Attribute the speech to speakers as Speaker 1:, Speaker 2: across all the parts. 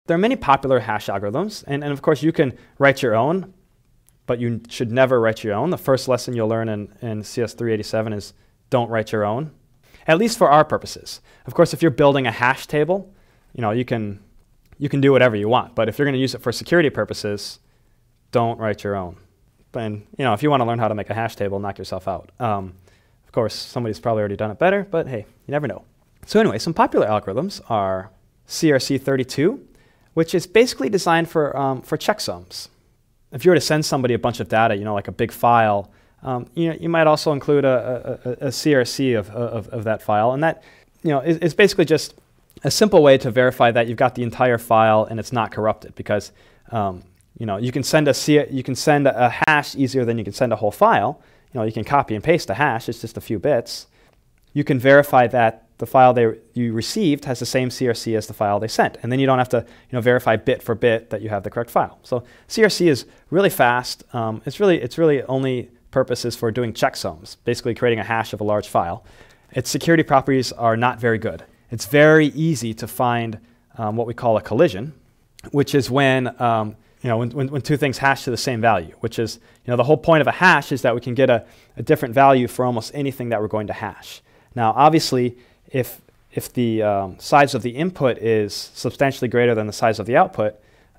Speaker 1: there are many popular hash algorithms, and of course you can write your own, but you should never write your own. The first lesson you'll learn in CS 387 is don't write your own, at least for our purposes. Of course, if you're building a hash table, you can do whatever you want, but if you're going to use it for security purposes, don't write your own. And if you want to learn how to make a hash table, knock yourself out. Of course, somebody's probably already done it better, but hey, you never know. So anyway, some popular algorithms are CRC32, which is basically designed for checksums. If you were to send somebody a bunch of data, like a big file, you might also include a CRC of that file, and that is basically just a simple way to verify that you've got the entire file and it's not corrupted, because you can send a hash easier than you can send a whole file. You can copy and paste a hash, it's just a few bits. You can verify that the file you received has the same CRC as the file they sent, and then you don't have to verify bit for bit that you have the correct file. So CRC is really fast. Its really only purpose is for doing checksums, basically creating a hash of a large file. Its security properties are not very good. It's very easy to find what we call a collision, which is when when two things hash to the same value, which is, the whole point of a hash is that we can get a different value for almost anything that we're going to hash. Now, obviously, if the size of the input is substantially greater than the size of the output,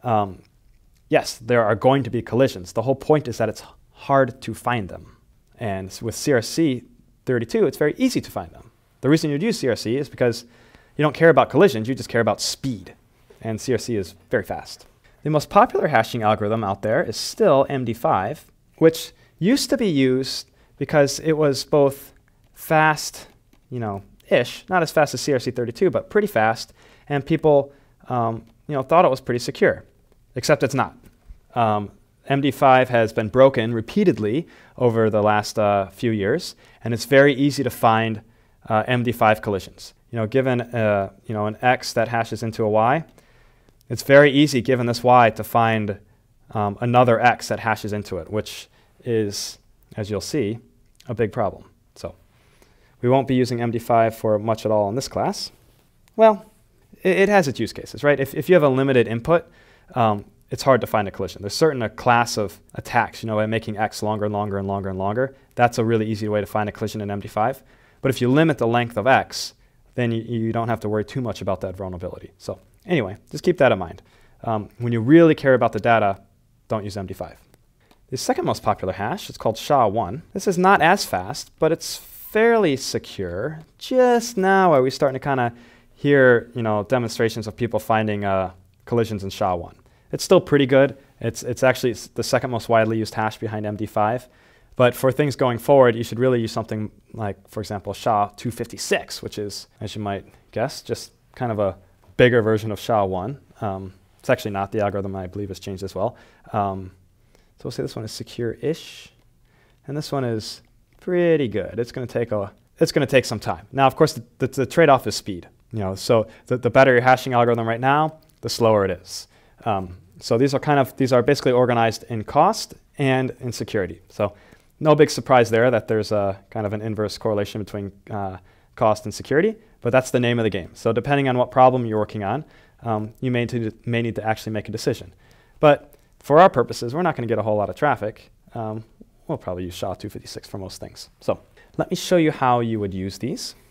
Speaker 1: yes, there are going to be collisions. The whole point is that it's hard to find them. And with CRC32, it's very easy to find them. The reason you'd use CRC is because you don't care about collisions, you just care about speed. And CRC is very fast. The most popular hashing algorithm out there is still MD5, which used to be used because it was both fast, ish, not as fast as CRC32, but pretty fast, and people, thought it was pretty secure, except it's not. MD5 has been broken repeatedly over the last few years, and it's very easy to find MD5 collisions. Given an X that hashes into a Y, it's very easy, given this Y, to find another X that hashes into it, which is, as you'll see, a big problem. So we won't be using MD5 for much at all in this class. Well, it has its use cases, right? If you have a limited input, it's hard to find a collision. There's a class of attacks, by making X longer and longer and longer and longer. That's a really easy way to find a collision in MD5. But if you limit the length of X, then you don't have to worry too much about that vulnerability. So anyway, just keep that in mind. When you really care about the data, don't use MD5. The second most popular hash is called SHA-1. This is not as fast, but it's fairly secure. Just now are we starting to kind of hear demonstrations of people finding collisions in SHA-1. It's still pretty good. It's actually the second most widely used hash behind MD5. But for things going forward, you should really use something like, for example, SHA-256, which is, as you might guess, just kind of a bigger version of SHA-1. It's actually not. The algorithm, I believe, has changed as well. So we'll say this one is secure-ish, and this one is pretty good. It's going to take some time. Now, of course, the trade-off is speed. So the better your hashing algorithm right now, the slower it is. So these are basically organized in cost and in security. So no big surprise there that there's a kind of an inverse correlation between cost and security, but that's the name of the game. So depending on what problem you're working on, you may need to actually make a decision. But for our purposes, we're not going to get a whole lot of traffic. We'll probably use SHA-256 for most things. So let me show you how you would use these.